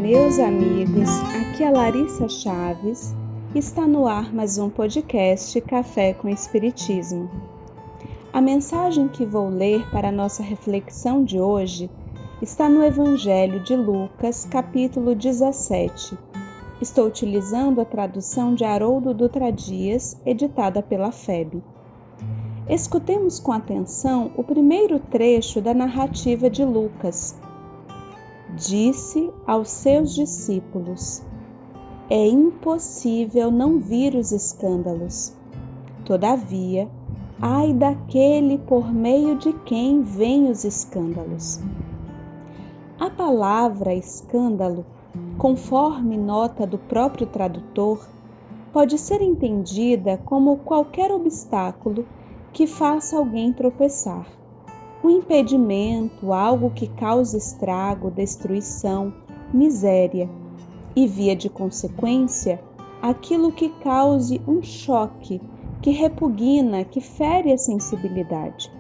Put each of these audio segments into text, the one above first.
meus amigos, aqui é Larissa Chaves, está no ar mais um podcast Café com Espiritismo. A mensagem que vou ler para a nossa reflexão de hoje está no Evangelho de Lucas, capítulo 17. Estou utilizando a tradução de Haroldo Dutra Dias, editada pela FEB. Escutemos com atenção o primeiro trecho da narrativa de Lucas. Disse aos seus discípulos: é impossível não vir os escândalos. Todavia, ai daquele por meio de quem vêm os escândalos. A palavra escândalo, conforme nota do próprio tradutor, pode ser entendida como qualquer obstáculo que faça alguém tropeçar. Um impedimento, algo que cause estrago, destruição, miséria e, via de consequência, aquilo que cause um choque, que repugna, que fere a sensibilidade.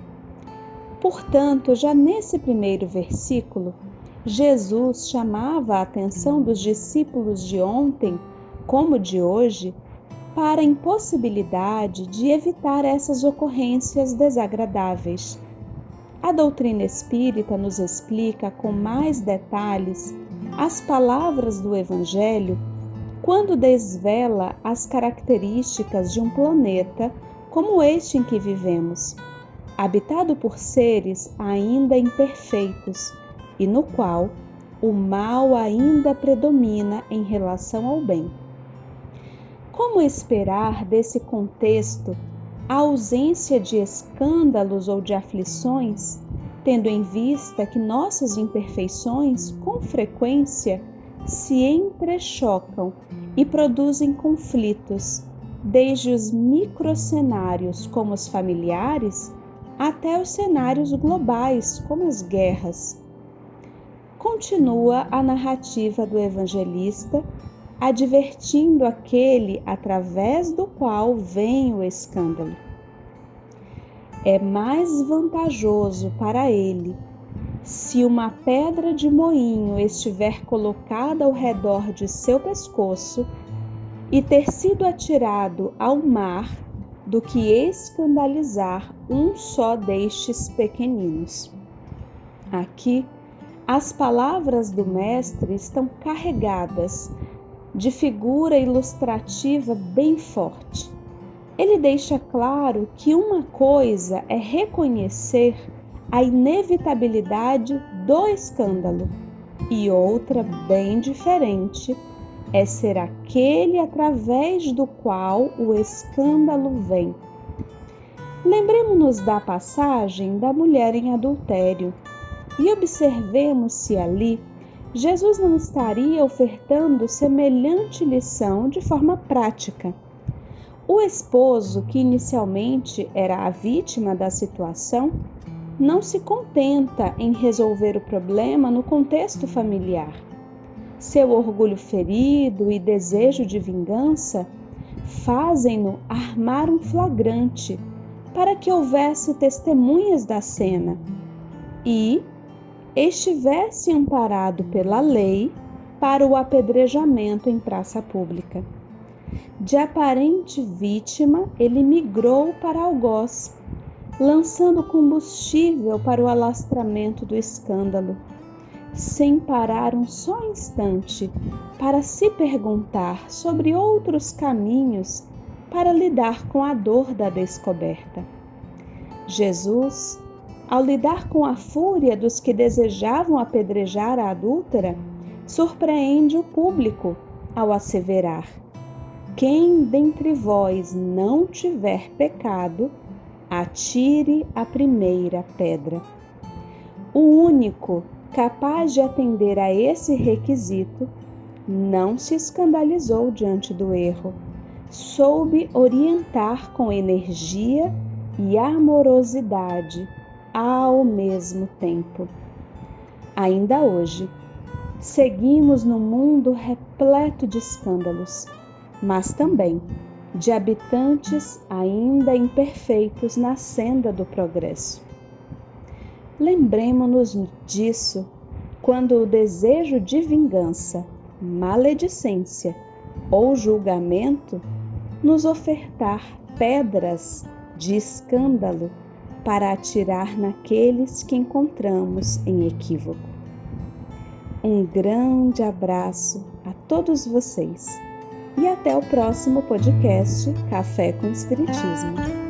Portanto, já nesse primeiro versículo, Jesus chamava a atenção dos discípulos de ontem, como de hoje, para a impossibilidade de evitar essas ocorrências desagradáveis. A doutrina espírita nos explica com mais detalhes as palavras do Evangelho quando desvela as características de um planeta como este em que vivemos, habitado por seres ainda imperfeitos e no qual o mal ainda predomina em relação ao bem. Como esperar desse contexto a ausência de escândalos ou de aflições, tendo em vista que nossas imperfeições, com frequência, se entrechocam e produzem conflitos, desde os microcenários, como os familiares, até os cenários globais, como as guerras. Continua a narrativa do evangelista, advertindo aquele através do qual vem o escândalo. É mais vantajoso para ele se uma pedra de moinho estiver colocada ao redor de seu pescoço e ter sido atirado ao mar do que escandalizar um só destes pequeninos. Aqui, as palavras do Mestre estão carregadas de figura ilustrativa bem forte. Ele deixa claro que uma coisa é reconhecer a inevitabilidade do escândalo e outra, bem diferente, é ser aquele através do qual o escândalo vem. Lembremos-nos da passagem da mulher em adultério e observemos se ali Jesus não estaria ofertando semelhante lição de forma prática. O esposo, que inicialmente era a vítima da situação, não se contenta em resolver o problema no contexto familiar. Seu orgulho ferido e desejo de vingança fazem-no armar um flagrante para que houvesse testemunhas da cena e estivesse amparado pela lei para o apedrejamento em praça pública. De aparente vítima, ele migrou para algoz, lançando combustível para o alastramento do escândalo, sem parar um só instante para se perguntar sobre outros caminhos para lidar com a dor da descoberta. Jesus, ao lidar com a fúria dos que desejavam apedrejar a adúltera, surpreende o público ao asseverar: quem dentre vós não tiver pecado, atire a primeira pedra. O único capaz de atender a esse requisito não se escandalizou diante do erro, soube orientar com energia e amorosidade ao mesmo tempo. Ainda hoje, seguimos num mundo repleto de escândalos, mas também de habitantes ainda imperfeitos na senda do progresso. Lembremo-nos disso quando o desejo de vingança, maledicência ou julgamento nos ofertar pedras de escândalo para atirar naqueles que encontramos em equívoco. Um grande abraço a todos vocês e até o próximo podcast Café com Espiritismo.